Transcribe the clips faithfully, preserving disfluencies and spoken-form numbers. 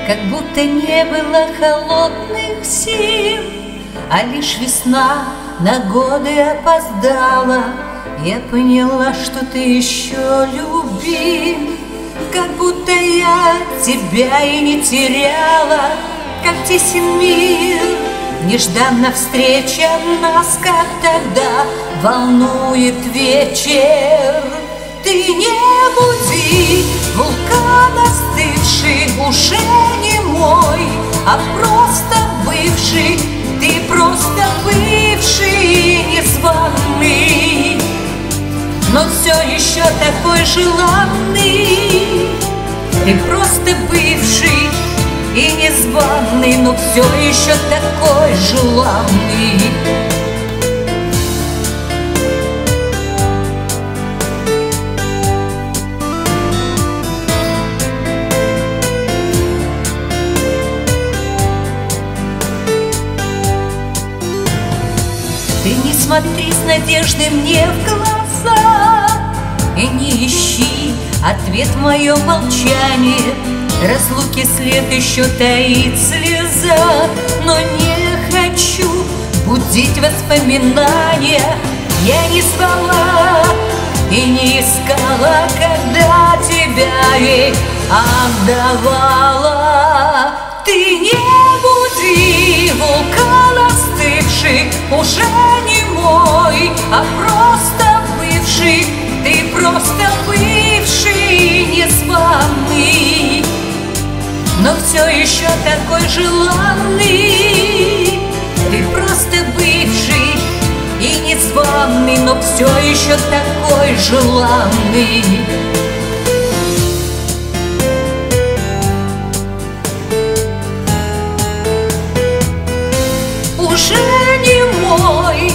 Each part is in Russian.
Как будто не было холодных зим, а лишь весна на годы опоздала. Я поняла, что ты еще любим, как будто я тебя и не теряла. Как тесен мир, нежданно встреча нас, как тогда волнует вечер. Ты не буди, вулкан остывший, уже не мой, а просто бывший. Ты просто бывший, незваный, но все еще такой желанный. Ты просто бывший и незваный, но все еще такой желанный. Ты не смотри с надеждой мне в глаза и не ищи ответ в моем молчании. Разлуки след еще таит слеза, но не хочу будить воспоминания. Я не спала и не искала, когда тебя ей отдавала. Ты не буди, вулкан остывший, уже не мой, а просто бывший. Ты просто бывший, незваный, но все еще такой желанный. Ты просто бывший и незваный, но все еще такой желанный. Уже не мой,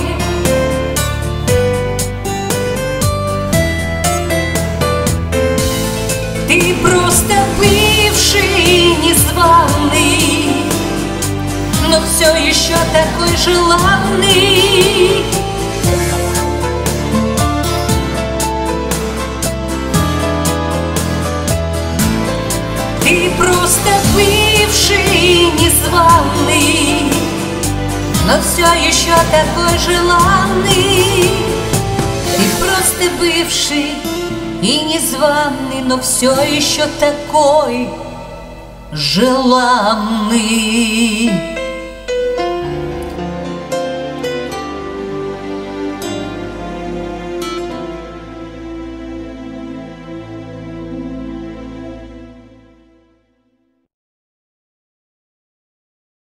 ты просто бывший, незваный, но все еще такой желанный. Ты просто бывший, незваный, но все еще такой желанный. Ты просто бывший и незваный, но все еще такой желанный.